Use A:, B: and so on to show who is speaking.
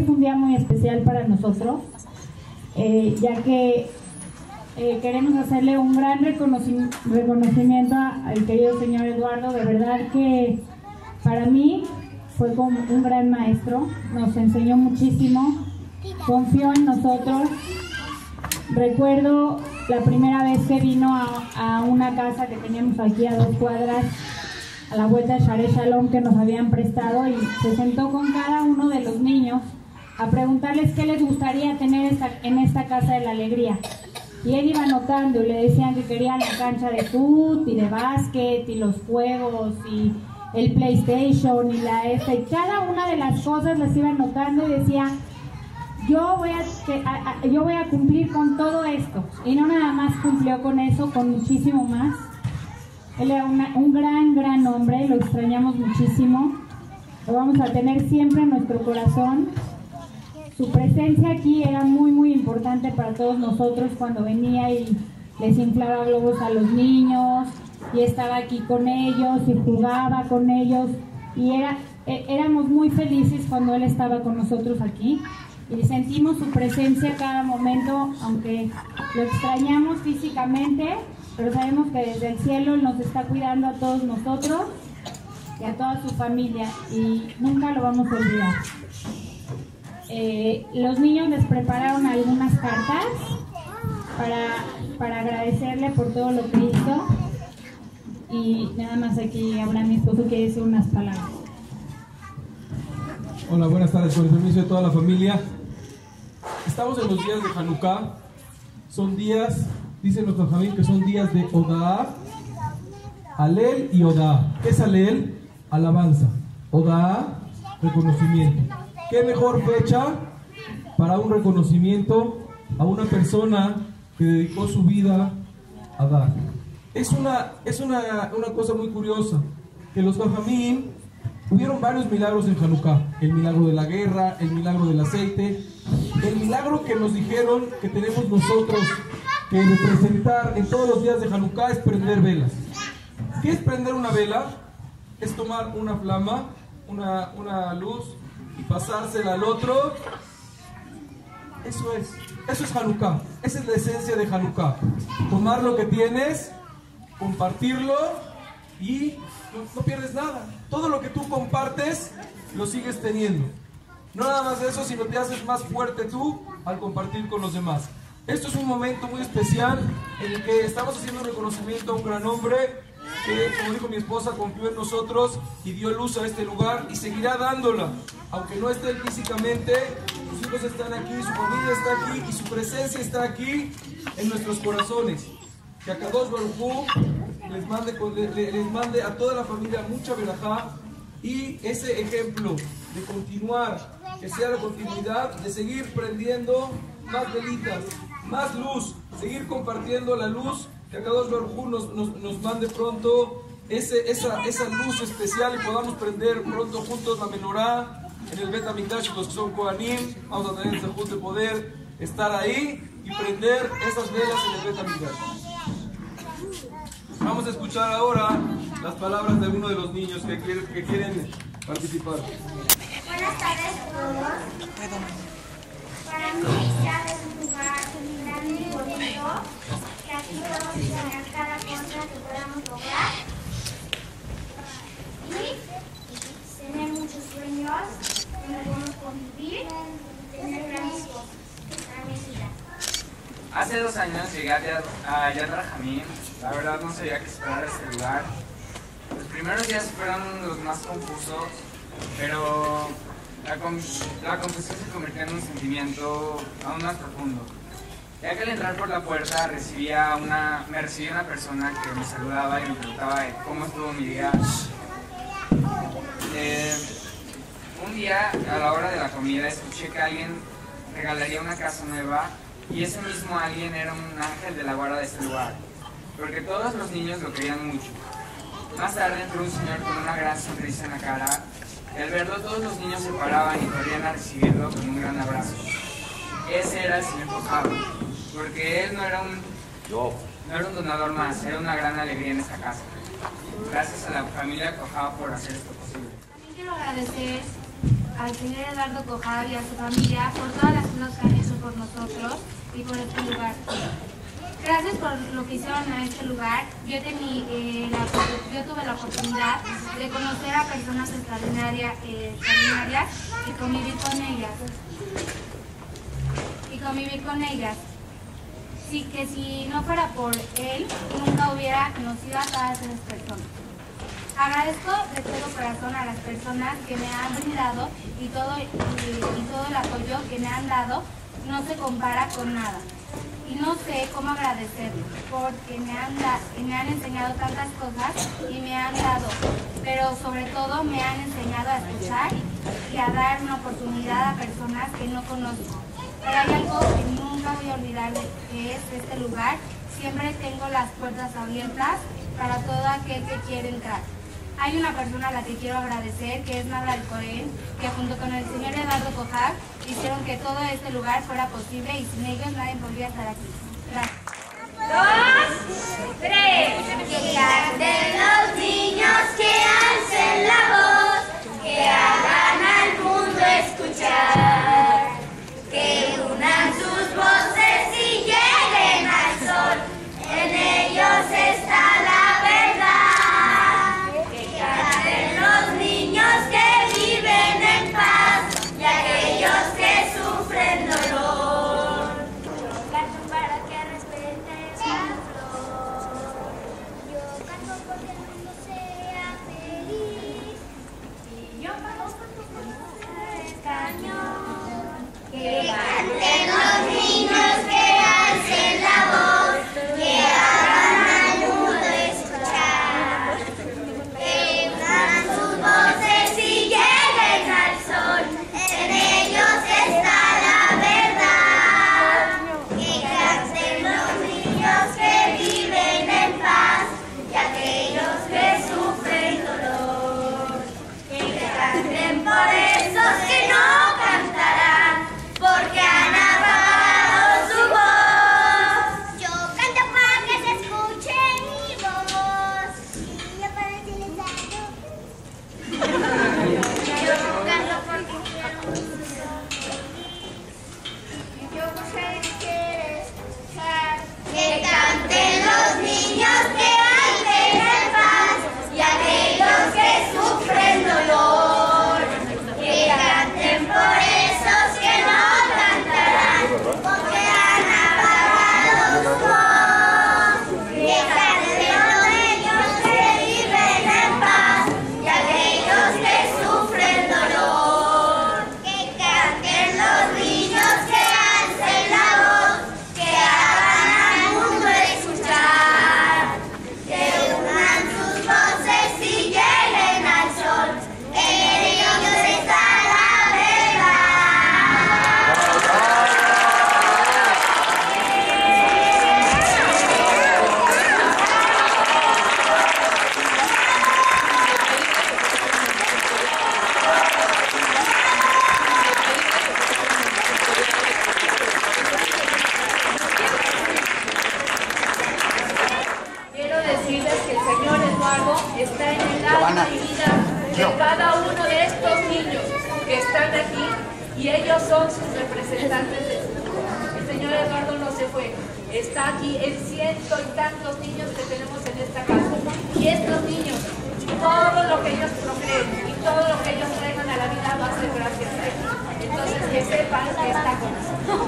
A: es un día muy especial para nosotros, ya que queremos hacerle un gran reconocimiento al querido señor Eduardo. De verdad que para mí fue como un gran maestro, nos enseñó muchísimo, confió en nosotros. Recuerdo la primera vez que vino a una casa que teníamos aquí a 2 cuadras, a la vuelta de Share Shalom, que nos habían prestado, y se sentó con cada uno de los niños a preguntarles qué les gustaría tener en esta casa de la alegría. Y él iba anotando y le decían que querían la cancha de fútbol y de básquet y los juegos y el PlayStation y y cada una de las cosas las iba anotando y decía: yo voy a cumplir con todo esto. Y no nada más cumplió con eso, con muchísimo más. Él era un gran hombre, lo extrañamos muchísimo, lo vamos a tener siempre en nuestro corazón. Su presencia aquí era muy importante para todos nosotros cuando venía y les inflaba globos a los niños y estaba aquí con ellos y jugaba con ellos, y éramos muy felices cuando él estaba con nosotros aquí y sentimos su presencia cada momento, aunque lo extrañamos físicamente, pero sabemos que desde el cielo nos está cuidando a todos nosotros y a toda su familia, y nunca lo vamos a olvidar. Los niños les prepararon algunas cartas para agradecerle por todo lo que hizo, y nada más aquí habrá mi esposo que dice unas palabras.
B: Hola, buenas tardes, con el permiso de toda la familia. Estamos en los días de Hanukkah. Son días, dice nuestra familia, que son días de Odaá, Alel y Odaá. ¿Qué es Alel? Alabanza. Odaá, reconocimiento. ¿Qué mejor fecha para un reconocimiento a una persona que dedicó su vida a dar? Es una cosa muy curiosa, que los Jajamim hubieron varios milagros en Hanukkah. El milagro de la guerra, el milagro del aceite, el milagro que nos dijeron que tenemos nosotros que representar en todos los días de Hanukkah es prender velas. ¿Qué es prender una vela? Es tomar una flama, una luz, y pasársela al otro. Eso es Hanukkah. Esa es la esencia de Hanukkah. Tomar lo que tienes, compartirlo, y no pierdes nada. Todo lo que tú compartes lo sigues teniendo. No nada más eso, sino te haces más fuerte tú al compartir con los demás. Esto es un momento muy especial en el que estamos haciendo un reconocimiento a un gran hombre que, como dijo mi esposa, confió en nosotros y dio luz a este lugar y seguirá dándola. Aunque no esté físicamente, sus hijos están aquí, su familia está aquí y su presencia está aquí en nuestros corazones. Que Akadosh Baruj Hu les mande a toda la familia mucha verajá, y ese ejemplo de continuar, que sea la continuidad de seguir prendiendo más velitas, más luz, seguir compartiendo la luz, que Akadosh Baruj Hu nos mande pronto esa luz especial y podamos prender pronto juntos la menorá en el Bet HaMikdash. Los que son Kohanim, vamos a tener el zehut de poder estar ahí y prender esas velas en el Bet HaMikdash. Vamos a escuchar ahora las palabras de alguno de los niños que quieren participar.
C: Buenas tardes a todos. Para mí ya es un lugar grande y bonito, que aquí podemos tener cada cosa que podamos lograr y tener muchos sueños, donde podemos convivir y tener grandes cosas para mi vida.
D: Hace 2 años llegué a Yad Rajamim. La verdad no sabía qué esperar de este lugar. Los primeros días fueron los más confusos, pero la confusión se convirtió en un sentimiento aún más profundo. Ya que al entrar por la puerta me recibía una persona que me saludaba y me preguntaba cómo estuvo mi día. Un día, a la hora de la comida, escuché que alguien regalaría una casa nueva, y ese mismo alguien era un ángel de la guarda de este lugar, porque todos los niños lo querían mucho. Más tarde entró un señor con una gran sonrisa en la cara, y al verlo todos los niños se paraban y corrían a recibirlo con un gran abrazo. Ese era el señor Cojado, porque él no era un donador más, era una gran alegría en esta casa. Gracias a la familia Cojado por hacer esto posible.
C: También quiero agradecer al señor Eduardo Cojar y a su familia por todas las cosas que han hecho por nosotros y por este lugar. Gracias por lo que hicieron a este lugar. Yo tuve la oportunidad de conocer a personas extraordinarias y convivir con ellas. Sí, que si no fuera por él, nunca hubiera conocido a todas esas personas. Agradezco de todo corazón a las personas que me han brindado y todo el apoyo que me han dado no se compara con nada. Y no sé cómo agradecerlo, porque me han enseñado tantas cosas y me han dado, pero sobre todo me han enseñado a escuchar y a dar una oportunidad a personas que no conozco. Pero hay algo que nunca voy a olvidar que es este lugar. Siempre tengo las puertas abiertas para todo aquel que quiere entrar. Hay una persona a la que quiero agradecer, que es Nabla Alcoren, que junto con el señor Eduardo Cojar hicieron que todo este lugar fuera posible y sin ellos nadie podría estar aquí. Gracias.
E: 2, 3. Que canten los niños, que alcen la voz, que hagan al mundo escuchar, que unan sus voces y lleguen al sol, en ellos está la verdad. Los niños que viven en paz y aquellos que sufren dolor. Canto para que respetes la flor. Yo canto porque el mundo sea feliz. Y yo canto porque el cañón. Que canten los niños, que alcen la voz, que hagan al mundo escuchar. Sus voces y lleguen al sol, en ellos está la verdad. Que canten los niños que viven en paz y aquellos que sufren dolor. Que canten por esos que no cantarán, porque han apagado su voz. Yo canto para que se escuche mi voz, y yo para decirles algo. Yo canto porque quiero un mundo feliz. Y yo sé que quieres escuchar. Que canten los niños que alcen en paz y aquellos que sufren dolor. Que canten por esos que no cantarán, porque han apagado su voz. Que canten los niños que viven en paz y aquellos que sufren dolor. Que canten los niños que alcen la voz, que hagan al mundo escuchar, que unan sus voces y lleguen al sol, en ellos está la verdad.
F: Quiero decirles que el señor Eduardo está en el alma y vida de cada uno de estos niños que están aquí y ellos son sus representantes de su mundo. El señor Eduardo no se fue, está aquí en ciento y tantos niños que tenemos en esta casa. Y estos niños, todo lo que ellos procreen y todo lo que ellos traigan a la vida va a ser gracias a él. Entonces que sepan que está con nosotros.